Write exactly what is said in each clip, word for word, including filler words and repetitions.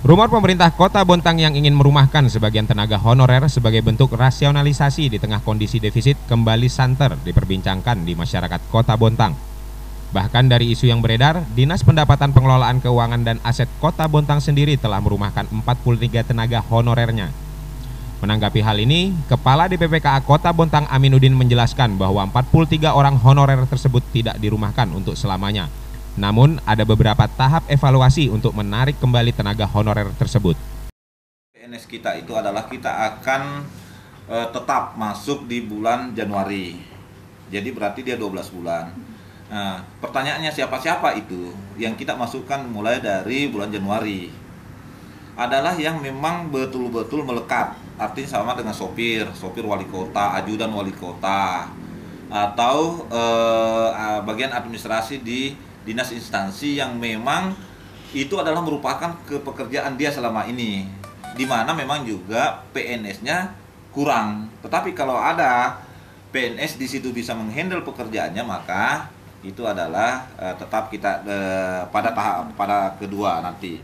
Rumor pemerintah Kota Bontang yang ingin merumahkan sebagian tenaga honorer sebagai bentuk rasionalisasi di tengah kondisi defisit kembali santer diperbincangkan di masyarakat Kota Bontang. Bahkan dari isu yang beredar, Dinas Pendapatan Pengelolaan Keuangan dan Aset Kota Bontang sendiri telah merumahkan empat puluh tiga tenaga honorernya. Menanggapi hal ini, Kepala D P P K A Kota Bontang Aminuddin menjelaskan bahwa empat puluh tiga orang honorer tersebut tidak dirumahkan untuk selamanya. Namun, ada beberapa tahap evaluasi untuk menarik kembali tenaga honorer tersebut. P N S kita itu adalah kita akan e, tetap masuk di bulan Januari. Jadi berarti dia dua belas bulan. Nah, pertanyaannya siapa-siapa itu yang kita masukkan mulai dari bulan Januari? Adalah yang memang betul-betul melekat. Artinya sama dengan sopir, sopir wali kota, ajudan wali kota, atau e, bagian administrasi di dinas instansi yang memang itu adalah merupakan kepekerjaan dia selama ini, di mana memang juga P N S-nya kurang. Tetapi kalau ada P N S di situ bisa menghandle pekerjaannya, maka itu adalah uh, tetap kita uh, pada tahap pada kedua nanti.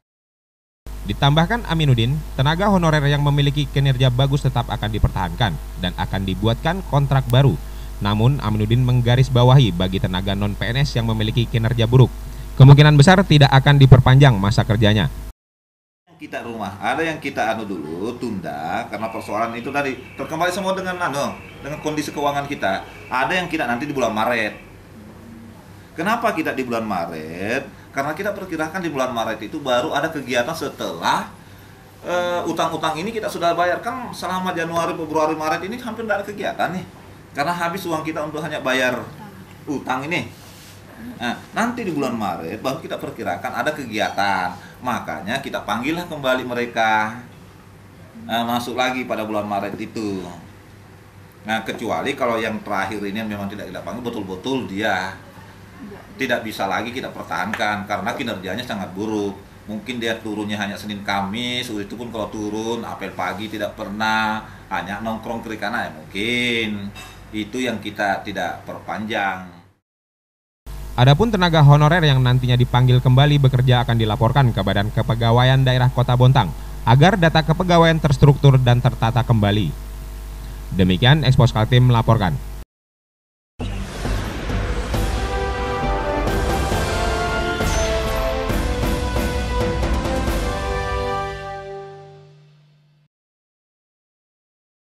Ditambahkan Aminuddin, tenaga honorer yang memiliki kinerja bagus tetap akan dipertahankan dan akan dibuatkan kontrak baru. Namun, Aminuddin menggarisbawahi bagi tenaga non-P N S yang memiliki kinerja buruk, kemungkinan besar tidak akan diperpanjang masa kerjanya. Kita rumah, ada yang kita anu dulu, tunda, karena persoalan itu tadi terkembali semua dengan anu, dengan kondisi keuangan kita. Ada yang kita nanti di bulan Maret. Kenapa kita di bulan Maret? Karena kita perkirakan di bulan Maret itu baru ada kegiatan setelah uh, utang-utang ini kita sudah bayarkan selama Januari, Februari, Maret ini hampir tidak ada kegiatan nih. Karena habis uang kita untuk hanya bayar utang ini. Nah, nanti di bulan Maret baru kita perkirakan ada kegiatan. Makanya kita panggillah kembali mereka. Nah, masuk lagi pada bulan Maret itu. Nah, kecuali kalau yang terakhir ini memang tidak kita panggil, betul-betul dia tidak bisa lagi kita pertahankan karena kinerjanya sangat buruk. Mungkin dia turunnya hanya Senin Kamis, itu pun kalau turun apel pagi tidak pernah, hanya nongkrong kiri kanan ya mungkin. Itu yang kita tidak perpanjang. Adapun tenaga honorer yang nantinya dipanggil kembali bekerja akan dilaporkan ke Badan Kepegawaian Daerah Kota Bontang agar data kepegawaian terstruktur dan tertata kembali. Demikian Expos Kaltim melaporkan.